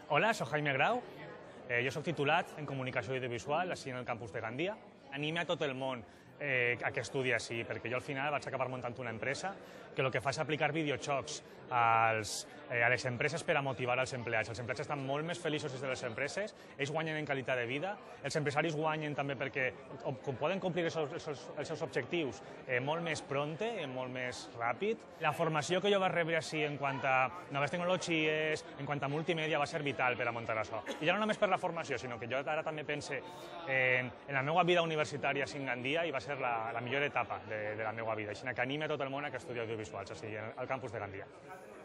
Hola, soc Jaime Grau. Jo soc titulat en Comunicació Audiovisual, així en el campus de Gandia. Anime a tot el món a que estudi així, perquè jo al final vaig acabar muntant una empresa que el que fa és aplicar videojocs a les empreses per a motivar els empleats. Els empleats estan molt més feliços des de les empreses, ells guanyen en qualitat de vida, els empresaris guanyen també perquè poden complir els seus objectius molt més pronte, molt més ràpid. La formació que jo vaig rebre així en quant a noves tecnologies, en quant a multimèdia, va ser vital per a muntar això. I ja no només per la formació, sinó que jo ara també pense en la meva vida universitària a Gandia i va ser la millor etapa de la meva vida. Així que anime a tot el món a que estudi audiovisuals, al campus de Gandia.